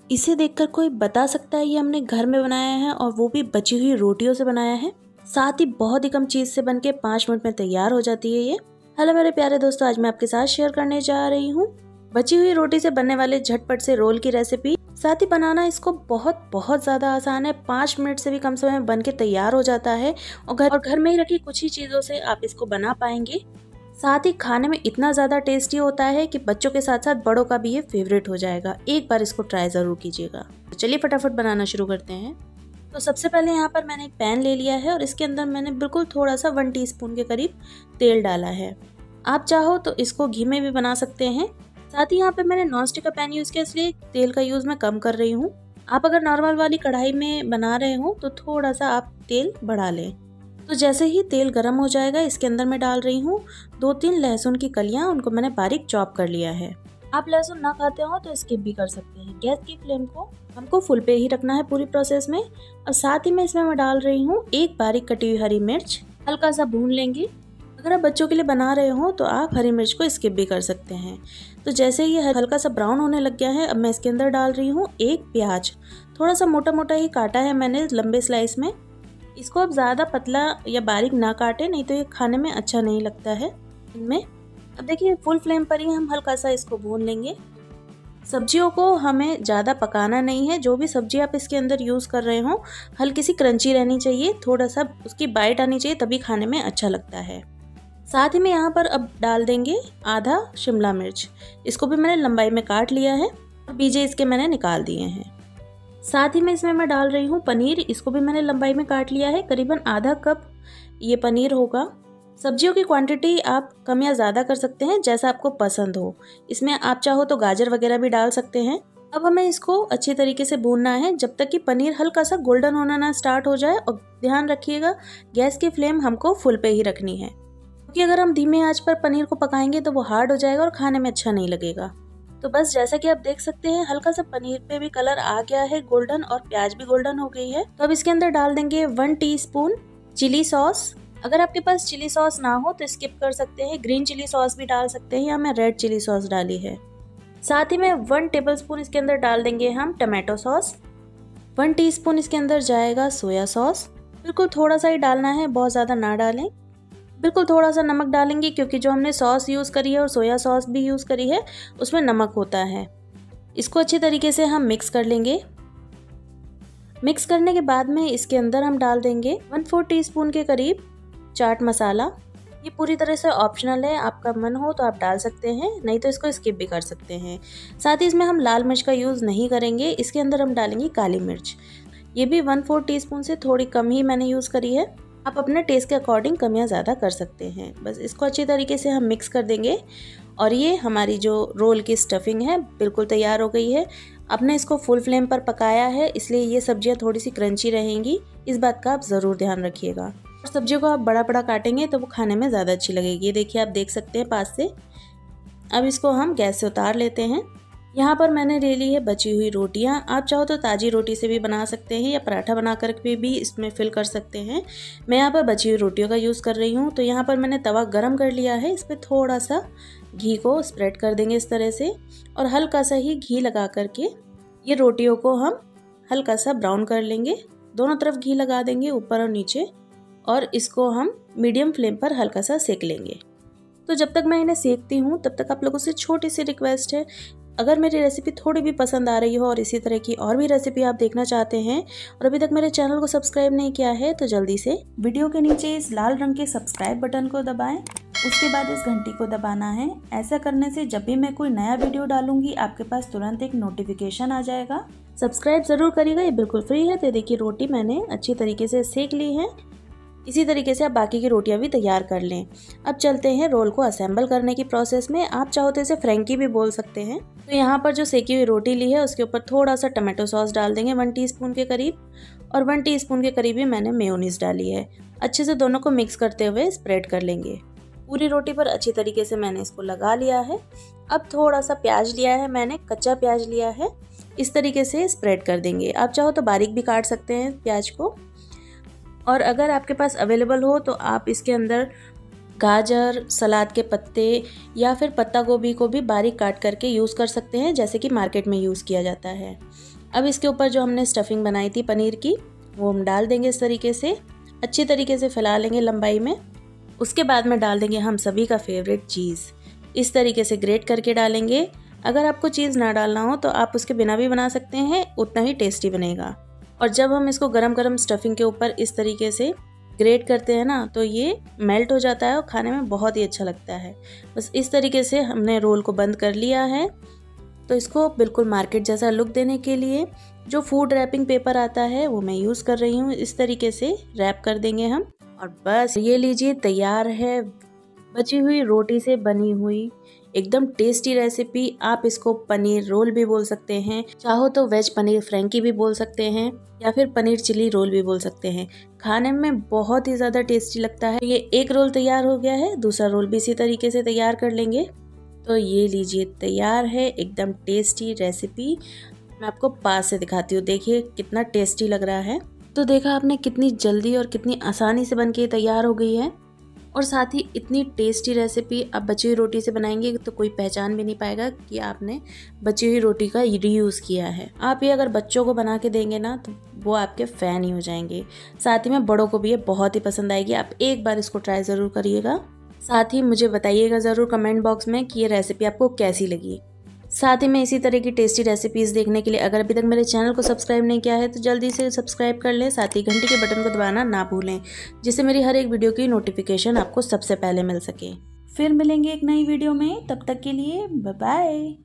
इसे देखकर कोई बता सकता है ये हमने घर में बनाया है और वो भी बची हुई रोटियों से बनाया है। साथ ही बहुत ही कम चीज़ से बनके 5 मिनट में तैयार हो जाती है ये। हेलो मेरे प्यारे दोस्तों, आज मैं आपके साथ शेयर करने जा रही हूँ बची हुई रोटी से बनने वाले झटपट से रोल की रेसिपी। साथ ही बनाना इसको बहुत ज़्यादा आसान है, 5 मिनट से भी कम समय में बन के तैयार हो जाता है और घर में ही रखी कुछ ही चीज़ों से आप इसको बना पाएंगे। साथ ही खाने में इतना ज़्यादा टेस्टी होता है कि बच्चों के साथ साथ बड़ों का भी ये फेवरेट हो जाएगा। एक बार इसको ट्राई ज़रूर कीजिएगा। तो चलिए फटाफट बनाना शुरू करते हैं। तो सबसे पहले यहाँ पर मैंने एक पैन ले लिया है और इसके अंदर मैंने बिल्कुल थोड़ा सा 1 टीस्पून के करीब तेल डाला है। आप चाहो तो इसको घी में भी बना सकते हैं। साथ ही यहाँ पे मैंने नॉनस्टिक का पैन यूज़ किया, इसलिए तेल का यूज़ मैं कम कर रही हूँ। आप अगर नॉर्मल वाली कढ़ाई में बना रहे हो तो थोड़ा सा आप तेल बढ़ा लें। तो जैसे ही तेल गर्म हो जाएगा, इसके अंदर मैं डाल रही हूँ 2-3 लहसुन की कलियाँ, उनको मैंने बारीक चॉप कर लिया है। आप लहसुन ना खाते हो तो स्किप भी कर सकते हैं। गैस की फ्लेम को हमको फुल पे ही रखना है पूरी प्रोसेस में। और साथ ही में इसमें मैं डाल रही हूँ एक बारीक कटी हुई हरी मिर्च, हल्का सा भून लेंगे। अगर आप बच्चों के लिए बना रहे हो तो आप हरी मिर्च को स्किप भी कर सकते हैं। तो जैसे ही ये हल्का सा ब्राउन होने लग गया है, अब मैं इसके अंदर डाल रही हूँ एक प्याज। थोड़ा सा मोटा मोटा ही काटा है मैंने लंबे स्लाइस में। इसको अब ज़्यादा पतला या बारीक ना काटें, नहीं तो ये खाने में अच्छा नहीं लगता है इनमें। अब देखिए फुल फ्लेम पर ही हम हल्का सा इसको भून लेंगे। सब्जियों को हमें ज़्यादा पकाना नहीं है। जो भी सब्जी आप इसके अंदर यूज़ कर रहे हो हल्की सी क्रंची रहनी चाहिए, थोड़ा सा उसकी बाइट आनी चाहिए, तभी खाने में अच्छा लगता है। साथ ही में यहाँ पर अब डाल देंगे आधा शिमला मिर्च। इसको भी मैंने लंबाई में काट लिया है और बीजे इसके मैंने निकाल दिए हैं। साथ ही में इसमें मैं डाल रही हूँ पनीर। इसको भी मैंने लंबाई में काट लिया है, करीबन आधा कप ये पनीर होगा। सब्जियों की क्वांटिटी आप कम या ज़्यादा कर सकते हैं, जैसा आपको पसंद हो। इसमें आप चाहो तो गाजर वगैरह भी डाल सकते हैं। अब हमें इसको अच्छी तरीके से भूनना है जब तक कि पनीर हल्का सा गोल्डन होना ना स्टार्ट हो जाए। और ध्यान रखिएगा गैस की फ्लेम हमको फुल पे ही रखनी है, क्योंकि अगर हम धीमे आंच पर पनीर को पकाएंगे तो वो हार्ड हो जाएगा और खाने में अच्छा नहीं लगेगा। तो बस जैसा कि आप देख सकते हैं हल्का सा पनीर पे भी कलर आ गया है गोल्डन, और प्याज भी गोल्डन हो गई है। तो अब इसके अंदर डाल देंगे 1 टीस्पून चिली सॉस। अगर आपके पास चिली सॉस ना हो तो स्किप कर सकते हैं, ग्रीन चिली सॉस भी डाल सकते हैं, या मैं रेड चिली सॉस डाली है। साथ ही में 1 टेबलस्पून इसके अंदर डाल देंगे हम टमाटो सॉस। 1 टीस्पून इसके अंदर जाएगा सोया सॉस। बिल्कुल थोड़ा सा ही डालना है, बहुत ज़्यादा ना डालें। बिल्कुल थोड़ा सा नमक डालेंगे, क्योंकि जो हमने सॉस यूज़ करी है और सोया सॉस भी यूज़ करी है उसमें नमक होता है। इसको अच्छी तरीके से हम मिक्स कर लेंगे। मिक्स करने के बाद में इसके अंदर हम डाल देंगे 1/4 टीस्पून के करीब चाट मसाला। ये पूरी तरह से ऑप्शनल है, आपका मन हो तो आप डाल सकते हैं, नहीं तो इसको स्किप भी कर सकते हैं। साथ ही इसमें हम लाल मिर्च का यूज़ नहीं करेंगे। इसके अंदर हम डालेंगे काली मिर्च। ये भी 1/4 टीस्पून से थोड़ी कम ही मैंने यूज़ करी है। आप अपने टेस्ट के अकॉर्डिंग कम या ज़्यादा कर सकते हैं। बस इसको अच्छी तरीके से हम मिक्स कर देंगे और ये हमारी जो रोल की स्टफिंग है बिल्कुल तैयार हो गई है। आपने इसको फुल फ्लेम पर पकाया है, इसलिए ये सब्जियां थोड़ी सी क्रंची रहेंगी, इस बात का आप ज़रूर ध्यान रखिएगा। और सब्जियों को आप बड़ा बड़ा काटेंगे तो वो खाने में ज़्यादा अच्छी लगेगी। ये देखिए आप देख सकते हैं पास से। अब इसको हम गैस से उतार लेते हैं। यहाँ पर मैंने ले ली है बची हुई रोटियाँ। आप चाहो तो ताज़ी रोटी से भी बना सकते हैं या पराठा बना कर के भी इसमें फिल कर सकते हैं। मैं यहाँ पर बची हुई रोटियों का यूज़ कर रही हूँ। तो यहाँ पर मैंने तवा गरम कर लिया है, इस पर थोड़ा सा घी को स्प्रेड कर देंगे इस तरह से, और हल्का सा ही घी लगा करके ये रोटियों को हम हल्का सा ब्राउन कर लेंगे। दोनों तरफ घी लगा देंगे, ऊपर और नीचे, और इसको हम मीडियम फ्लेम पर हल्का सा सेक लेंगे। तो जब तक मैं इन्हें सेकती हूँ तब तक आप लोगों से छोटी सी रिक्वेस्ट है, अगर मेरी रेसिपी थोड़ी भी पसंद आ रही हो और इसी तरह की और भी रेसिपी आप देखना चाहते हैं और अभी तक मेरे चैनल को सब्सक्राइब नहीं किया है, तो जल्दी से वीडियो के नीचे इस लाल रंग के सब्सक्राइब बटन को दबाएं। उसके बाद इस घंटी को दबाना है। ऐसा करने से जब भी मैं कोई नया वीडियो डालूंगी आपके पास तुरंत एक नोटिफिकेशन आ जाएगा। सब्सक्राइब ज़रूर करिएगा, ये बिल्कुल फ्री है। तो देखिए रोटी मैंने अच्छी तरीके से सेक ली है। इसी तरीके से आप बाकी की रोटियां भी तैयार कर लें। अब चलते हैं रोल को असेंबल करने की प्रोसेस में। आप चाहो तो इसे फ्रेंकी भी बोल सकते हैं। तो यहाँ पर जो सेकी हुई रोटी ली है उसके ऊपर थोड़ा सा टमाटो सॉस डाल देंगे 1 टीस्पून के करीब, और 1 टीस्पून के करीब ही मैंने मेयोनीज डाली है। अच्छे से दोनों को मिक्स करते हुए स्प्रेड कर लेंगे। पूरी रोटी पर अच्छी तरीके से मैंने इसको लगा लिया है। अब थोड़ा सा प्याज लिया है मैंने, कच्चा प्याज लिया है, इस तरीके से स्प्रेड कर देंगे। आप चाहो तो बारीक भी काट सकते हैं प्याज को, और अगर आपके पास अवेलेबल हो तो आप इसके अंदर गाजर, सलाद के पत्ते या फिर पत्ता गोभी को भी बारीक काट करके यूज़ कर सकते हैं, जैसे कि मार्केट में यूज़ किया जाता है। अब इसके ऊपर जो हमने स्टफिंग बनाई थी पनीर की वो हम डाल देंगे इस तरीके से, अच्छी तरीके से फैला लेंगे लंबाई में। उसके बाद में डाल देंगे हम सभी का फेवरेट चीज़, इस तरीके से ग्रेट करके डालेंगे। अगर आपको चीज़ ना डालना हो तो आप उसके बिना भी बना सकते हैं, उतना ही टेस्टी बनेगा। और जब हम इसको गरम गरम स्टफिंग के ऊपर इस तरीके से ग्रेट करते हैं ना तो ये मेल्ट हो जाता है और खाने में बहुत ही अच्छा लगता है। बस इस तरीके से हमने रोल को बंद कर लिया है। तो इसको बिल्कुल मार्केट जैसा लुक देने के लिए जो फूड रैपिंग पेपर आता है वो मैं यूज़ कर रही हूँ। इस तरीके से रैप कर देंगे हम और बस ये लीजिए तैयार है बची हुई रोटी से बनी हुई एकदम टेस्टी रेसिपी। आप इसको पनीर रोल भी बोल सकते हैं, चाहो तो वेज पनीर फ्रैंकी भी बोल सकते हैं या फिर पनीर चिली रोल भी बोल सकते हैं। खाने में बहुत ही ज़्यादा टेस्टी लगता है। ये एक रोल तैयार हो गया है, दूसरा रोल भी इसी तरीके से तैयार कर लेंगे। तो ये लीजिए तैयार है एकदम टेस्टी रेसिपी। मैं आपको पास से दिखाती हूँ, देखिए कितना टेस्टी लग रहा है। तो देखा आपने कितनी जल्दी और कितनी आसानी से बनके तैयार हो गई है। और साथ ही इतनी टेस्टी रेसिपी आप बची हुई रोटी से बनाएंगे तो कोई पहचान भी नहीं पाएगा कि आपने बची हुई रोटी का रीयूज़ किया है। आप ये अगर बच्चों को बना के देंगे ना तो वो आपके फ़ैन ही हो जाएंगे। साथ ही में बड़ों को भी ये बहुत ही पसंद आएगी। आप एक बार इसको ट्राई ज़रूर करिएगा। साथ ही मुझे बताइएगा ज़रूर कमेंट बॉक्स में कि ये रेसिपी आपको कैसी लगी। साथ ही में इसी तरह की टेस्टी रेसिपीज़ देखने के लिए अगर अभी तक मेरे चैनल को सब्सक्राइब नहीं किया है तो जल्दी से सब्सक्राइब कर लें। साथ ही घंटी के बटन को दबाना ना भूलें, जिससे मेरी हर एक वीडियो की नोटिफिकेशन आपको सबसे पहले मिल सके। फिर मिलेंगे एक नई वीडियो में, तब तक के लिए बाय बाय।